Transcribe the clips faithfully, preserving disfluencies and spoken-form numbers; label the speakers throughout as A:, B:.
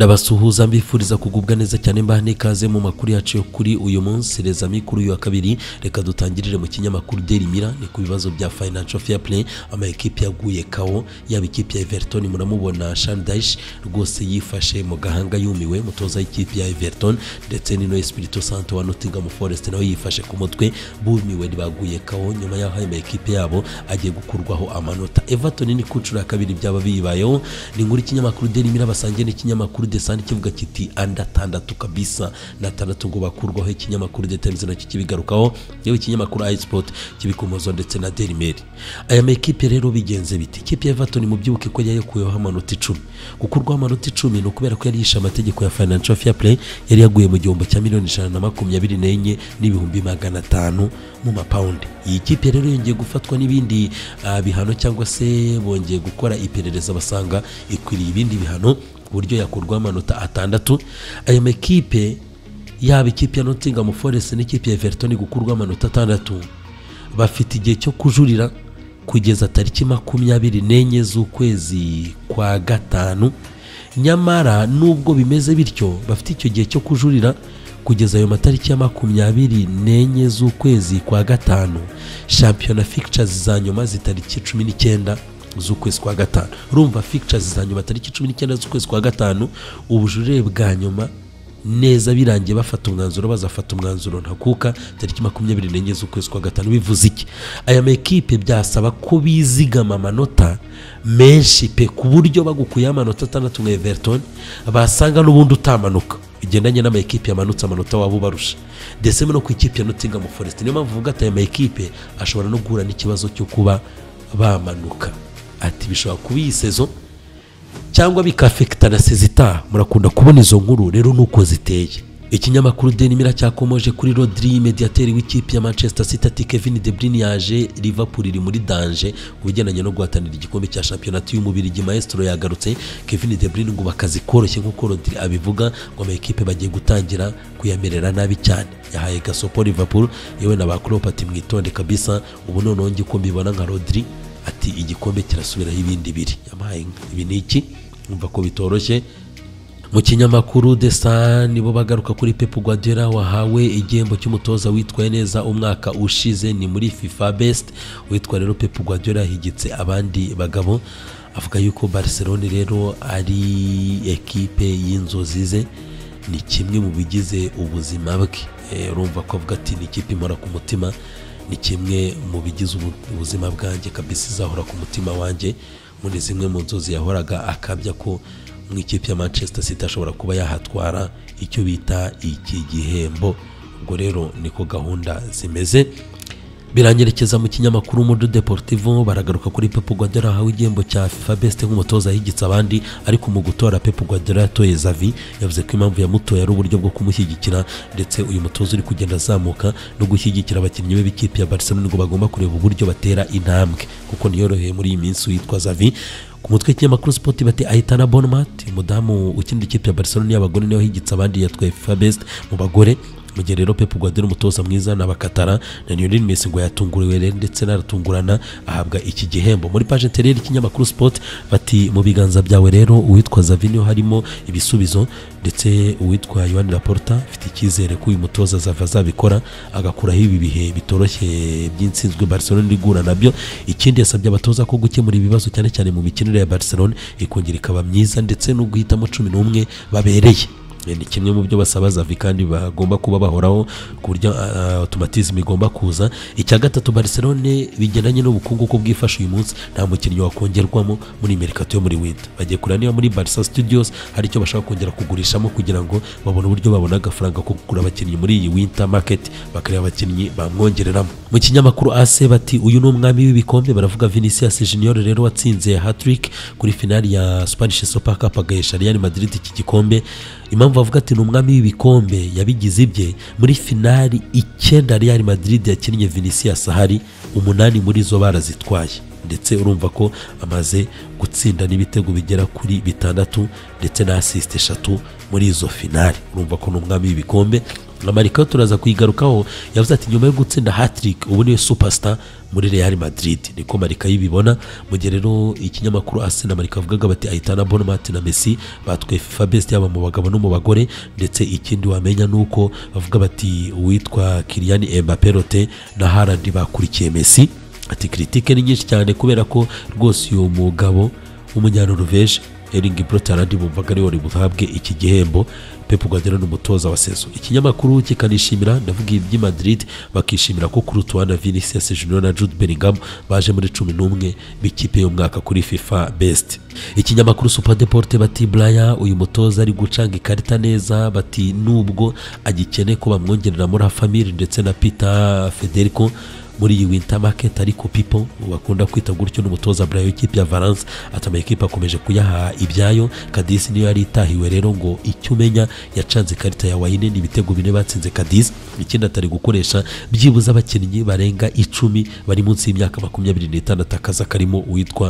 A: ndabasuhuza mbifuriza kugubwa neza cyane mbaha nikaze mu makuru yacu yo kuri uyu munsi reza mikuru ya kabiri. Reka dutangirire mu kinyamakuru Daily Mirror ni ku bibazo bya financial fair play. Ama equipe yaguye kawo yaba ikipe ya Everton muramubona Shandash rwose yifashe mu gahanga yumiwe mutoza ikipe ya Everton ndetse ni no Espirito Santo wa Nottingham Forest nawe yifashe ku mutwe bumiwe baguye kawo nyuma yaho ama equipe yabo agiye gukurwaho amanota. Everton ni kucura ya kabiri byaba bibayeho ni nguri kinyamakuru Daily Mirror basangiye ni kinyamakuru desani kivuga kiti anda tandatu kabisa na tandatu ngo bakurwaho. Ikinyamakuru The Times nacyo kibigarukaho yewe ikinyamakuru iSport kibikomozo ndetse na Daily Mail. Aya makipe rero bigenze biti ikipe ya Everton mu byubuke ko yakuyeho amanota icumi gukurwaho amanota icumi no kubera ko yari yisha amategeko ya financial fair play yari yaguye mu gihombo cya miliyoni ijana na makumyabiri n'enye n'ibihumbi magana atanu mu mapaundi. Iyi kipe rero yongeye gufatwa n'ibindi uh, bihano cyangwa se bongeye gukora iperereza basanga ikwiriye ibindi bihano buryo yakurwa amanota atandatu. Aya makipe yaba ikipe ya Nottingham Forest n'ikipe ya Everton gukurwa amanota atandatu bafite igihe cyo kujurira kugeza tariki makumyabiri n'enye z'ukwezi kwa gatanu. Nyamara nubwo bimeze bityo bafite icyo gihe cyo kujurira kugeza ayo matariki ya makumyabiri n'enye z'ukwezi kwa gatanu, shampiyona fixtures za nyuma zitariki cumi n'icyenda z'ukwezi kwa gatanu. Urumva fixtures za nyuma tariki cumi n'icyenda z'ukwezi kwa gatanu, ubujurire bwa nyuma neza birangiye bafata umwanzuro bazafata umwanzuro ntakuka tariki makumyabiri n'enye z'ukwezi kwa gatanu. Bivuze iki? Aya makipe byasaba ko bizigama amanota menshi pe ku buryo bagukuye amanota atandatu nka Everton basanga n'ubundi utamanuka bigendanye n'ama equipe yamanutse amanota wabo barusha. Deseme no ku ikipe ya Nottingham Forest niyo mpamvu vuga ati aya makipe ashobora no guhura n'ikibazo cyo kuba bamanuka. Ati bishobora kuba iyi season cyangwa bikafekta na sezita. Murakunda kubona izo nkuru rero nuko ziteye. Ikinyamakuru Daily Mirror cyakomoje kuri Rodri mediateri w'ikipe ya Manchester City ati Kevin De Bruyne yaje Liverpool iri muri danger kubigendanye no guhatanira igikombe cya championnat y'umubiri maestro yagarutse. Kevin De Bruyne ngo bakazi koroshye nkuko Rodri abivuga ngo ama equipe bagiye gutangira kuyamerera nabi cyane. Yahaye gasopo Liverpool yewe na ba Klopp ati mwitonde kabisa ubu none ongi ko mbibona nka Rodri ati igikombe kirasubiraho ibindi biri. Yamaye ibi niki umva ko bitoroshye. Mu kinyamakuru The Sun nibo bagaruka kuri Pep Guardiola wahawe igihembo cy'umutoza witwaye neza umwaka ushize ni muri FIFA Best. Witwa rero Pep Guardiola higitse abandi bagabo. Avuga yuko Barcelona rero ari ekipe y'inzozi ze ni kimwe mu bigize ubuzima bwe. Urumva ko avuga ati ni ikipe imora ku mutima ni kimwe mu bigize ubuzima bwanjye kabisa izahora ku mutima wanjye. Muri zimwe mu nzozi yahoraga akabya ko mu ikipe ya Manchester City ashobora kuba yahatwara icyo bita iki gihembo. Ubwo rero niko gahunda zimeze. Biranyerekeza mu kinyamakuru Mundo Deportivo baragaruka kuri Pep Guardiola hawe igihembo cya FIFA Best nk'umutoza higitse abandi. Ariko mu gutora Pep Guardiola yatoye Xavi yavuze ko impamvu yamutoye ari uburyo bwo kumushyigikira ndetse uyu mutoza uri kugenda azamuka no gushyigikira abakinnyi be b'ikipe ya Barcelona ngo bagomba kureba uburyo batera intambwe kuko niyoroheye muri iyi minsi witwa Xavi. Ku mutwe w'ikinyamakuru Sport bati Aitana Bonmat umudamu ukinira ikipe ya Barcelona y'abagore niyo higitse abandi yatwaye FIFA Best mu bagore. Mu gihe rero Pep Guardiola umutoza mwiza n'abakatara na Lionel Messi ngo yatunguriwe ndetse naratungurana ahabwa iki gihembo. Muri page intérieure ikinyamakuru Sport bati mu biganza byawe rero uwitwa Xavi niyo harimo ibisubizo ndetse uwitwa Joan Laporta afite icyizere ko uyu mutoza zava zabikora agakuraho ibi bihe bitoroshye by'insinzwe Barcelona rigura nabyo. Ikindi yasabye abatoza ko gukemura ibibazo cyane cyane mu mikinire ya Barcelona ikongera ikaba myiza ndetse no guhitamo cumi n'umwe babereye. Ni kimwe mu byo basaba Xavi kandi bagomba kuba bahoraho ku buryo automatisme igomba kuza. Icya gatatu Barcelona bigendanye n'ubukungu ko bwifasha uyu munsi nta mukinnyi wakongerwamo muri mercato yo muri winter. Bagiye kuraniya muri Barca Studios hari icyo bashaka kongera kugurishamo kugira ngo babone uburyo babona agafaranga ko kugura abakinnyi muri iyi winter market bakareba abakinnyi bamwongereramo. Mu kinyamakuru A C bati uyu ni umwami w'ibikombe baravuga Vinicius Junior rero watsinze hat-trick kuri finali ya Spanish Super Cup agahesha Real Madrid iki gikombe. Impamvu bavuga ati n'umwami w'ibikombe yabigize ibye muri finali icyenda Real Madrid yakinnye Vinicius hari umunani muri zo barazitwaye ndetse urumva ko amaze gutsinda n'ibitego bigera kuri bitandatu ndetse na assist eshatu muri izo finali. Urumva ko n'umwami w'ibikombe Marika turaza kuyigarukaho yavuze ati nyuma yo gutsinda hat-trick ubu niwe superstar muri Real Madrid niko Marika yibibona. Mu gihe rero ikinyamakuru As na Marika avugaga bati ahitana Bonmat na Messi batwaye FIFA best yaba mu bagabo no mu bagore, ndetse ikindi wamenya nuko bavuga bati uwitwa Kylian Mbappé Rote na Haaland bakurikiye Messi. Ati critique ni nyinshi cyane kubera ko rwose uyu mugabo w'umunyanoruveje Erling Braut Haaland bumvaga ari wari buhabwe iki gihembo. Pep Guardiola n'umutoza wa sezo. Ikinyamakuru kikanishimira ndavuga iby'i Madrid bakishimira ko Courtois na Vinicius Junior na Jude Bellingham baje muri cumi n'umwe b'ikipe y'umwaka kuri FIFA best. Ikinyamakuru Super Deporte bati Blaya uyu mutoza ari gucanga ikarita neza, bati nubwo agikene ko bamwongerera muri family ndetse na Peter Federico muri iyi winter market, ariko people bakunda kwita gutyo n'umutoza Blaya w'ikipe ya Valence atama ekipa akomeje kuyaha ibyayo. Cadiz niyo yari itahiwe rero ngo icyo umenya yacanze ikarita ya Wayne n'ibitego bine batsinze Cadiz. Ikindi atari gukoresha byibuza abakinnyi barenga icumi bari munsi y'imyaka makumyabiri n'itandatu akaza karimo uwitwa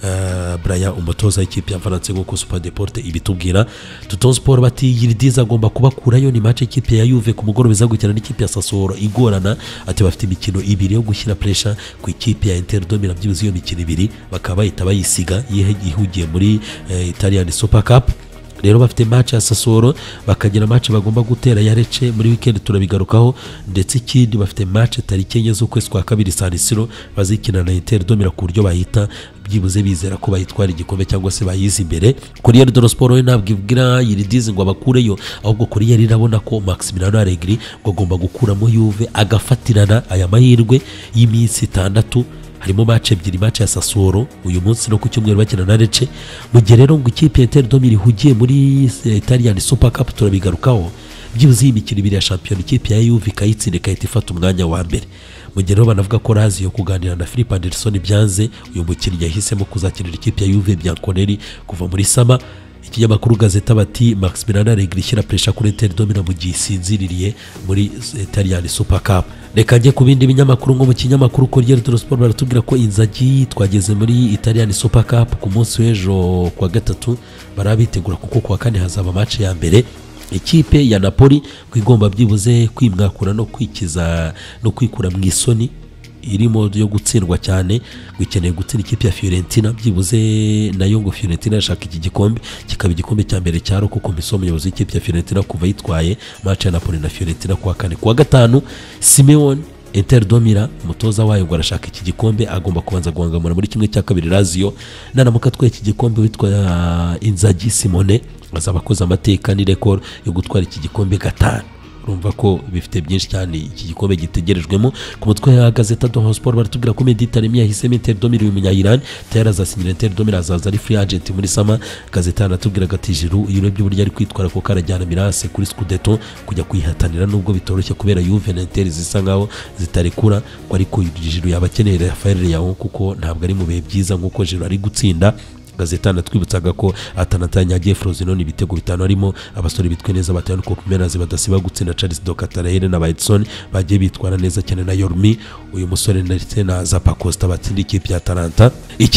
A: uh, Blaya umutoza w'ikipe ya Valence nk'uko Super Deporte ibitubwira. Tutton Sport bati Yildiz agomba kubakurayo ni match ikipe ya Juve ku mugoroba izagukina n'ikipe ya Sassuolo igorana. Ati bafite imikino ibiri yo gushyira pressure ku ikipe ya Inter de Milan, byibuze iyo mikino ibiri bakaba bahita bayisiga yihugiye muri uh, Italian Super Cup. Rero bafite match ya Sassuolo bakagira match bagomba gutera ya Lecce muri weekend turabigarukaho, ndetse ikindi bafite match tariki enye z'ukwezi kwa kabiri San Siro bazikina na Inter de Milan ku buryo bahita byibuze bizera ko bayitwara igikombe cyangwa se bayize imbere. Corriere dello Sport we ntabwo ibwira Yildiz ngo abakureyo, ahubwo Corriere irabona ko Massimiliano Allegri ngo agomba gukuramo Juve agafatirana aya mahirwe y'iminsi itandatu. Harimo match ebyiri, match ya Sassuolo uyu munsi no ku cyumweru bakina na Lecce. Mu gihe rero ngo ikipe ya Inter de Milan ihugiye muri Italian Super Cup turabigarukaho, byibuze iyi mikino ibiri ya champion ikipe ya Juve ikayitsinda ikahita ifata umwanya wa mbere. Mu gihe rero banavuga ko Razi yo kuganira na Philippe Anderson byanze, uyu mukinnyi yahisemo kuzakinira ikipe ya Juve Bianconeri kuva muri Sama. Ikinyamakuru Gazeta bati Massimiliano Allegri shyira pressure kuri Inter de Milan mu gihe isinziririye muri Italian Super Cup. Reka njye ku bindi binyamakuru nko mu kinyamakuru Corriere dello Sport baratubwira ko Inzaghi twageze muri Italian Super Cup ku munsi w'ejo kwa gatatu barabitegura kuko kwa kane hazaba match ya mbere. Ikipe ya Napoli kwigomba byibuze kwimwakura no kwikiza no kwikura mu isoni irimo yo gutsindwa cyane, wikeneye gutsinda ikipe ya Fiorentina byibuze nayo ngo Fiorentina yashaka iki gikombe kikaba igikombe cya mbere cyaro kuko mbiso umuyobozi w'ikipe ya Fiorentina kuva yitwaye match ya Napoli na Fiorentina kwa kane. Kwa gatanu Simeone Inter de Milan umutoza wayo ngo arashaka iki gikombe agomba kubanza guhangamura muri kimwe cya kabiri Lazio, nanamuka twaye iki gikombe witwa Inzaghi Simone azaba akoze amateka ni record yo gutwara iki gikombe gatanu. Urumva ko bifite byinshi cyane iki gikombe gitegerejwemo. Ku mutwe ya Gazeta dello Sport baratubwira ko Mehdi Taremi yahisemo Inter de Milan umunya Iran tayari azasinyira Inter de Milan azaza ari free agent muri Sama. Gazeta anatubwira ati Giroud urebye uburyo ari kwitwara ko karajyana Mirase kuri Scudetto kujya kuyihatanira nubwo bitoroshye kubera Juve na Inter zisa ngaho zitarekura ko ariko Giroud yabakeneye Rafael Leao kuko ntabwo ari mu bihe byiza nkuko Giroud ari gutsinda. Gazeta natwibutsaga ko atanatanya agiye Frosinone ibitego bitanu arimo abasore bitwe neza batanu ko Kumenazi badasiba gutsinda Charles Docatarahere na Edson bagiye bitwara neza cyane na Yormi uyu musore ndetse na Zappa Costa batsinda ikipe ya Atalanta.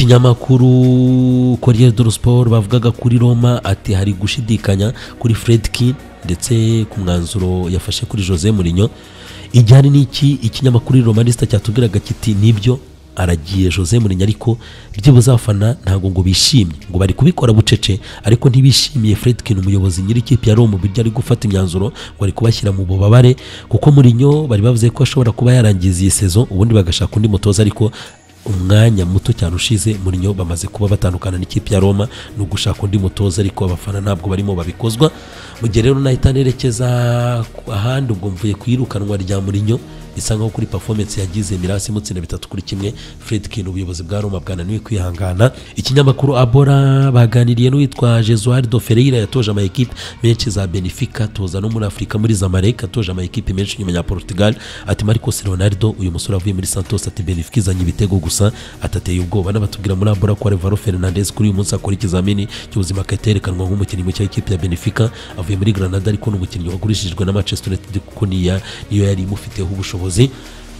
A: Ikinyamakuru Corriere dello Sport bavugaga kuri Roma ati hari gushidikanya kuri Friedkin ndetse ku mwanzuro yafashe kuri Jose Mourinho. Ijyane n'iki ikinyamakuru Romanista cyatubwiraga kiti nibyo aragiye Jose Mourinho, ariko byibuze abafana ntago ngo bishimye ngo bari kubikora bucece, ariko ntibishimiye Friedkin umuyobozi nyiri ikipe ya Roma buryo ari gufata imyanzuro ngo ari kubashyira mu bubabare kuko Mourinho bari bavuze ko ashobora kuba yarangiza iyi saison ubundi bagashaka undi mutoza, ariko umwanya muto cyane ushize Mourinho bamaze kuba batandukana n'ikipe ya Roma no gushaka undi mutoza, ariko abafana ntabwo barimo babikozwa. Mu gihe rero nahita nerekeza ahandi ubwo mvuye kwirukanwa rya Mourinho bisa nkaho kuri performance yagize Mirasi mutsinda bitatu kuri kimwe. Friedkin ubuyobozi bwa Roma bwananiwe kwihangana. Ikinyamakuru Abora baganiriye n'uwitwa Jesualdo Ferreira yatoje ama equipe menshi za Benfica toza no muri Afrika muri Zamalek atoje ama equipe menshi nyuma ya Portugal. Ati Marcos Leonardo uyu musore avuye muri Santos ati Benfica izanye ibitego gusa atateye ubwoba, n'abatubwira muri Abora ko Alvaro Fernandez kuri uyu munsi akora ikizamini cy'ubuzima katerekanwa nk'umukinnyi mucyo w'ikipe ya Benfica avuye muri Granada, ariko n'umukinnyi wagurishijwe na Manchester United kuko niya niyo yari imufiteho ubushobozi.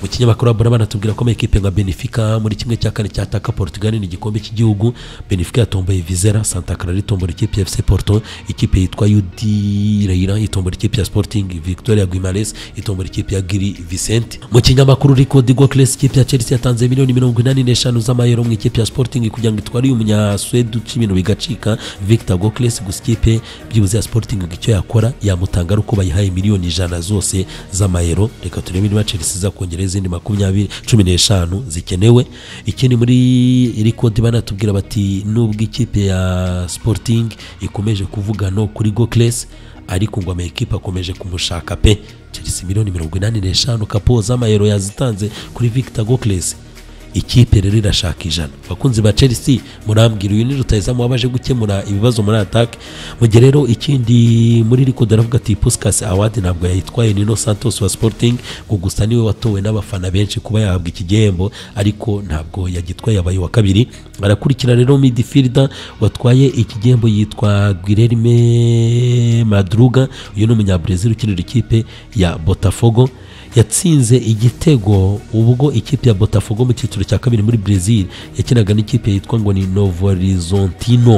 A: mu kinyamakuru abona banatubwira ko ekipe nka Benfica muri kimwe cya kane cyataka Portugal ni igikombe cy'igihugu. Benfica yatomboye Vizera, Santa Clara itombora ikipe ya F C Porto, ikipe yitwa U D Leira itombora ikipe ya Sporting, Victoria Guimarães itombora ikipe ya Gil Vicente. Mu kinyamakuru Record Goals ikipe ya Chelsea yatanze miliyoni mirongo inani n'eshanu z'amayero mu ikipe ya Sporting kugira ngo itware umunya Sweden cy'ibintu bigacika Victor Goals. Gusa ikipe byibuze ya Sporting icyo yakora yamutanga uko bayihaye miliyoni ijana zose z'amayero. Reka turebe niba Chelsea za kongera izindi makumyabiri cumi n'eshanu zikenewe. Ikindi muri Record banatubwira bati nubwo ikipe ya Sporting ikomeje kuvuga no kuri Goals ariko ngo amakipe akomeje kumushaka pe. Chelsea miliyoni mirongo inani n'eshanu kapo z'amayero yazitanze kuri Victor Goals. Ikipe rero irashaka ijana. Bakunzi ba Chelsea murambwira uyu ni rutayizamu wabaje gukemura ibibazo muri attack. Mu gihe rero ikindi muri Record aravuga ati Puskas Award ntabwo yayitwaye Nuno Santos wa Sporting, ngo gusa niwe watowe n'abafana benshi kuba yahabwa iki gihembo ariko ntabwo yagitwaye, yabaye wa kabiri. Arakurikira rero midfielder watwaye iki gihembo yitwa Guilherme Madruga, uyu ni umunyabrazil ukinira ikipe ya Botafogo. Yatsinze igitego ubwo ikipe ya Botafogo mu cyiciro cya kabiri muri Brazil yakinaga n'ikipe yitwa ngo ni Novo Horizontino.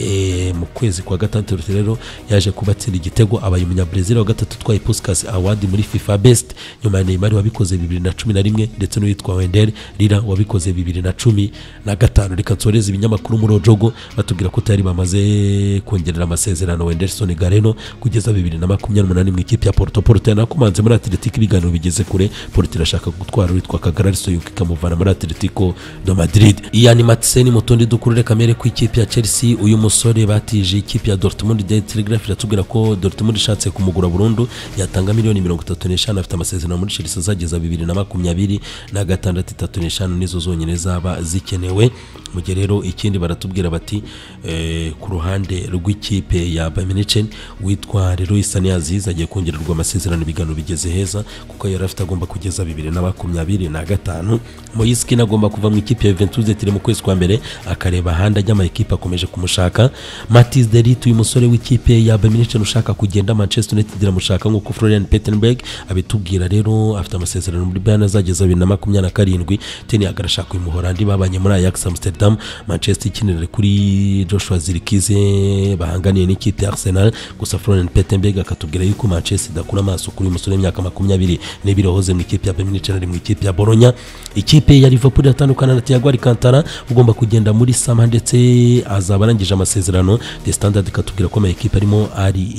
A: E, mu kwezi kwa gatandatu rero yaje kubatsinda igitego, abaye umunyabrazil wa gatatu twaye Puskas Award muri FIFA Best nyuma ya Neymar wabikoze bibiri na cumi na rimwe ndetse n'uwitwa Wendell Lira wabikoze bibiri na cumi na gatanu. Reka nsoreze ibinyamakuru muri Ojogo batubwira ko tayari bamaze kongerera amasezerano Wenderson Galeno kugeza bibiri na makumyabiri n'umunani mu ikipe ya Porto. Porto yanakomanze muri Atletico ibiganiro bigeze kure. Porto irashaka gutwara uwitwa Cagliari yuko ikamuvana muri Atletico de Madrid. Ian Matseni mutondi dukurure kamere ku ikipe ya Chelsea. Uyu musore batije ikipe ya Dortmund. The Telegraph iratubwira ko Dortmund ishatse kumugura burundu yatanga miliyoni mirongo itatu n'eshanu, afite amasezerano muri Chelsea zageza bibiri na makumyabiri na gatandatu. itatu n'eshanu nizo zonyine zaba zikenewe. Mu gihe rero ikindi baratubwira bati eh, ku ruhande rw'ikipe ya Bayern Munich witwa Leroy Sané Aziz agiye kongererwa amasezerano, ibiganiro bigeze heza kuko yari afite agomba kugeza bibiri na makumyabiri na gatanu. Moise Kean agomba kuva mu ikipe ya Juventus tiri mu kwezi kwa mbere akareba ahandi ajya ama ekipe akomeje kumushaka. Mathis de Ligt uyu musore w'ikipe ya Bayern Munich ushaka kugenda Manchester United iramushaka nk'uko Florian Plettenberg abitubwira. Rero afite amasezerano muri Bayern azageza bibiri na makumyabiri na karindwi. Teni agarashaka uyu muhorandi babanye muri Ajax Amsterdam. Manchester ikinira kuri Joshua Zirkize bahanganiye n'ikipe ya Arsenal. Gusa Florian Plettenberg akatubwira yuko Manchester idakura amaso kuri umusore w'imyaka makumyabiri n'ibiri wahoze mu ikipe ya Bayern Munich ari mu ikipe ya Bologna. Ikipe ya Liverpool yatandukana na Thiago Alcantara ugomba kugenda muri Sama ndetse azaba arangije amasezerano. The Standard ikatubwira ko ama ekipe arimo ari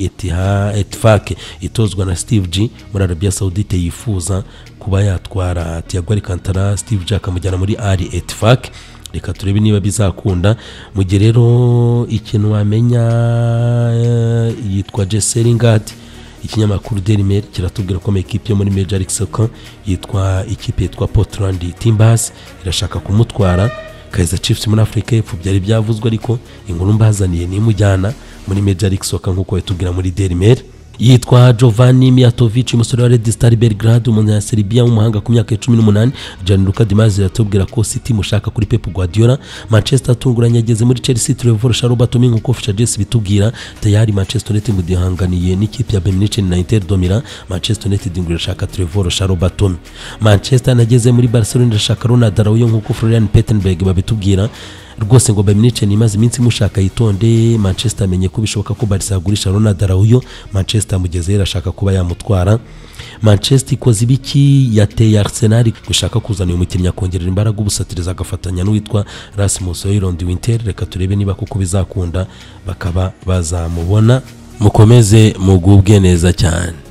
A: Etihad itozwa na Steve G muri Arabia Saudite yifuza kuba yatwara Thiago Alcantara. Steve G akamujyana muri Al Ettifaq. Reka turebe niba bizakunda. Mu gihe rero ikintu wamenya yitwa Jesse Lingard, ikinyamakuru Daily Mail kiratubwira ko ekipe yo muri Major League Soccer yitwa ikipe yitwa Portland Timbers irashaka kumutwara. Kaizer Chiefs muri Afrika y'Epfo byari byavuzwe ariko inkuru mbazaniye ni mujyana muri Major League Soccer nkuko yatubwira muri Daily Mail. Yitwa Giovanni Mijatovic umusore wa Red Star Belgrade umuntu ya Serbia w'umuhanga ku myaka cumi n'umunani. Gianluca Di Marzio yatubwira ko City mushaka kuri Pep Guardiola. Manchester atunguranye yageze muri Chelsea. Trevor Sharobatomi nkuko Fisher Jess bitubwira tayari Manchester United mudihanganiye n'ikipe ya Bayern Munich na Inter de Milan. Manchester United ingura shaka Trevor Sharobatomi. Manchester nageze muri Barcelona irashaka Ronald Araujo nkuko Florian Plettenberg babitubwira. Rwose ngo Bayern Munich nimaze iminsi mushaka yitonde. Manchester amenye ko bishoboka ko Barca yagurisha Ronald Araujo. Manchester mugeze irashaka kuba yamutwara. Manchester ikoze ibiki yateye Arsenal gushaka kuzana uyu mukinnyi akongerera imbaraga ubusatiriza agafatanya n'uwitwa Rasmus Højlund Winter. Reka turebe niba kuko bizakunda bakaba bazamubona. Mukomeze mugubwe neza cyane.